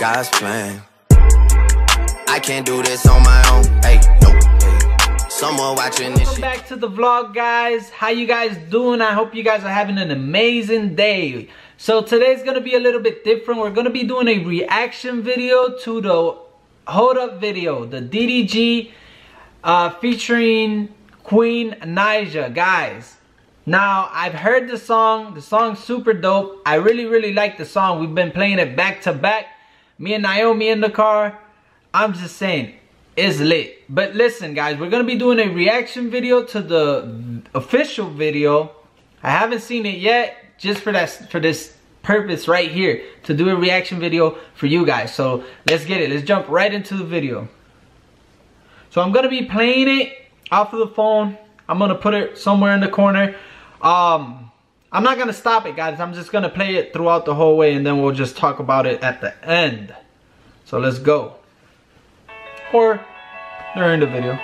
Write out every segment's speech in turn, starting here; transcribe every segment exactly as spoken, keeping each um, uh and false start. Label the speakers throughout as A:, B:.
A: God's plan. I can't do this on my own. Hey, no, hey. Someone watching this
B: shit. Welcome back to the vlog, guys. How you guys doing? I hope you guys are having an amazing day. So today's gonna be a little bit different. We're gonna be doing a reaction video to the Hold Up video, the D D G uh, featuring Queen Naija, guys. Now, I've heard the song. The song's super dope. I really, really like the song. We've been playing it back to back. Me and Naomi in the car. I'm just saying, it's lit. But listen, guys, we're going to be doing a reaction video to the official video. I haven't seen it yet, just for that, for this purpose right here, to do a reaction video for you guys. So let's get it. Let's jump right into the video. So I'm going to be playing it off of the phone. I'm going to put it somewhere in the corner. Um, I'm not going to stop it, guys. I'm just going to play it throughout the whole way, and then we'll just talk about it at the end. So let's go. Or during the video.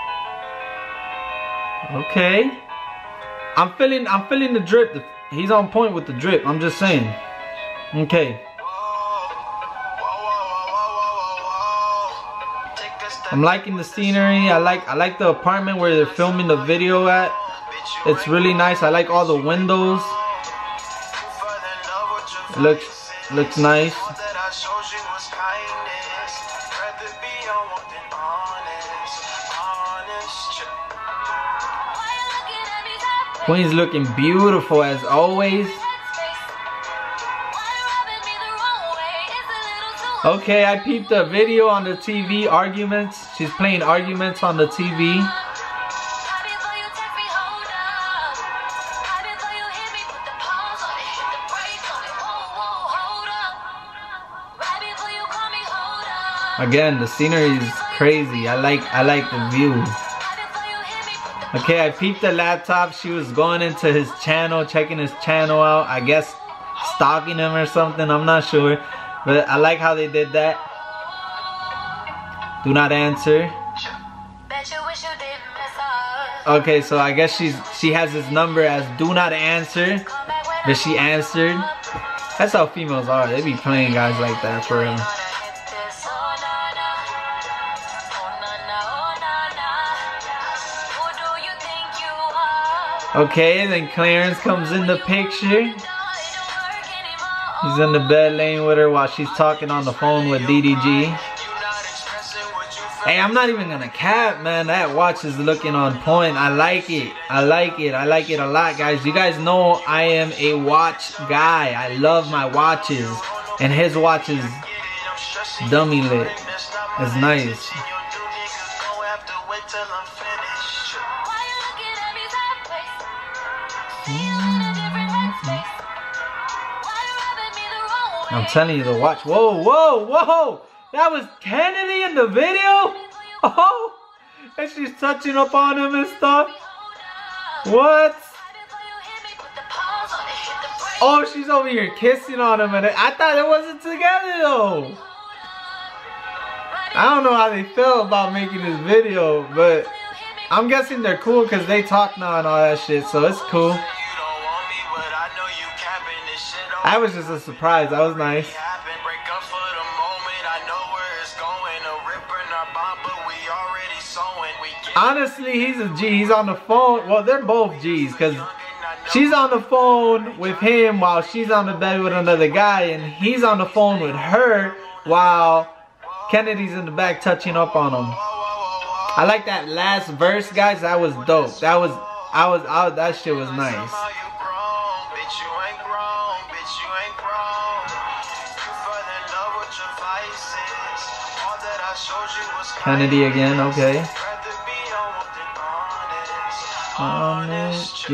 B: Okay. I'm feeling I'm feeling the drip. He's on point with the drip. I'm just saying. Okay. I'm liking the scenery. I like I like the apartment where they're filming the video at. It's really nice. I like all the windows. It looks looks nice. Queen's looking beautiful as always. Okay, I peeped the video on the T V, arguments. She's playing arguments on the T V. Again, the scenery is crazy. I like I like the view. Okay, I peeped the laptop. She was going into his channel, checking his channel out. I guess stalking him or something. I'm not sure. But I like how they did that. Do not answer. Okay, so I guess she's she has his number as do not answer. But she answered. That's how females are. They be playing guys like that for real. Okay, then Clarence comes in the picture. He's in the bed laying with her while she's talking on the phone with D D G. Hey, I'm not even gonna cap, man. That watch is looking on point. I like it. I like it. I like it a lot, guys. You guys know I am a watch guy. I love my watches. And his watch is dummy lit. It's nice. I'm telling you, the watch. Whoa, whoa, whoa! That was Kennedy in the video? Oh! And she's touching up on him and stuff? What? Oh, she's over here kissing on him, and I thought it wasn't together though. I don't know how they feel about making this video, but I'm guessing they're cool because they talk now and all that shit, so it's cool. That was just a surprise. That was nice. Honestly, he's a G. He's on the phone. Well, they're both G's because she's on the phone with him while she's on the bed with another guy, and he's on the phone with her while Kennedy's in the back touching up on him. I like that last verse, guys. That was dope. That was, I was, I, that shit was nice. Kennedy again, okay. Honest.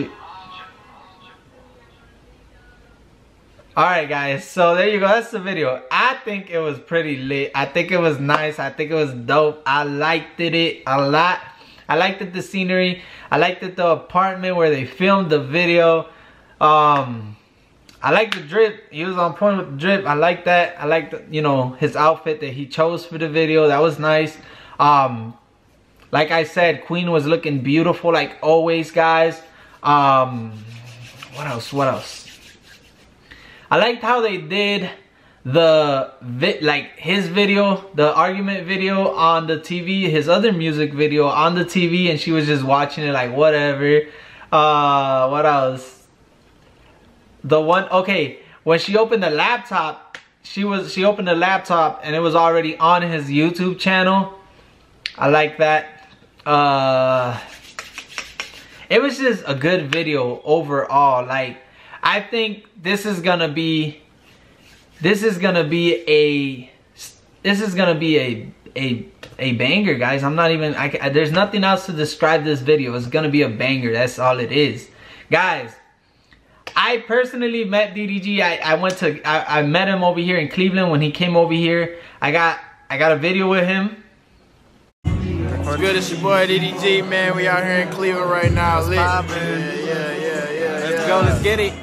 B: Alright, guys, so there you go. That's the video. I think it was pretty lit. I think it was nice. I think it was dope. I liked it a lot. I liked it, the scenery. I liked it, the apartment where they filmed the video. Um, I like the drip. He was on point with the drip. I like that. I like the, you know, his outfit that he chose for the video. That was nice. Um, like I said, Queen was looking beautiful like always, guys. Um, what else? What else? I liked how they did the vi like his video, the argument video on the T V, his other music video on the T V, and she was just watching it like whatever. Uh, what else? The one, okay, when she opened the laptop, she was she opened the laptop and it was already on his YouTube channel. I like that. Uh, it was just a good video overall. Like, I think this is gonna be, this is gonna be a, this is gonna be a a a banger, guys. I'm not even. I, I, there's nothing else to describe this video. It's gonna be a banger. That's all it is, guys. I personally met D D G. I, I went to. I, I met him over here in Cleveland when he came over here. I got I got a video with him.
C: What's good? It's your boy D D G, man. We out here in Cleveland right now. Lit.
D: Yeah, yeah, yeah, yeah.
C: Let's go. Let's get it.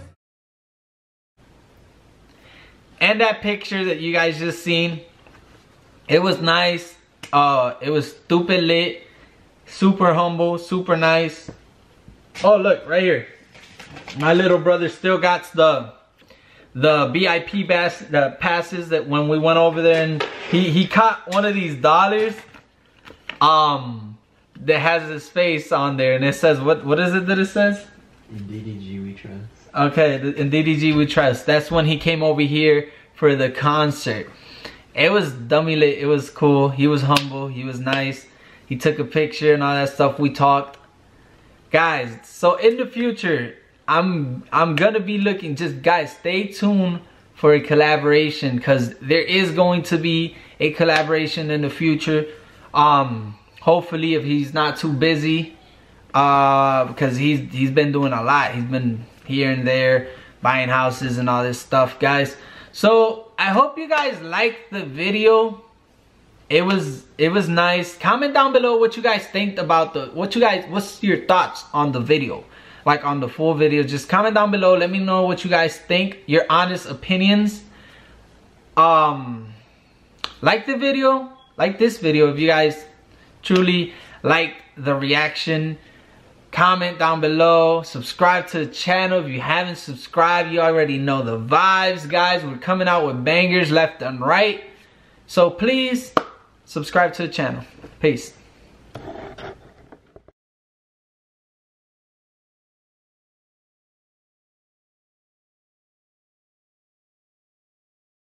B: And that picture that you guys just seen, it was nice. Uh, it was stupid lit, super humble, super nice. Oh, look right here. My little brother still got the the V I P pass, the passes that when we went over there, and he he caught one of these dollars. Um, that has his face on there, and it says what what is it that it says?
D: In D D G we trust.
B: Okay, in D D G we trust. That's when he came over here for the concert. It was dummy lit. It was cool. He was humble. He was nice. He took a picture and all that stuff. We talked, guys. So in the future, I'm I'm gonna be looking. Just guys, stay tuned for a collaboration, because there is going to be a collaboration in the future. Um, hopefully, if he's not too busy, uh, because he's he's been doing a lot. He's been here and there, buying houses and all this stuff, guys. So I hope you guys liked the video. It was it was nice. Comment down below what you guys think about the what you guys what's your thoughts on the video, like on the full video. Just comment down below. Let me know what you guys think, your honest opinions. Um, like the video. Like this video if you guys truly like the reaction. Comment down below. Subscribe to the channel if you haven't subscribed. You already know the vibes, guys. We're coming out with bangers left and right. So please subscribe to the channel. Peace.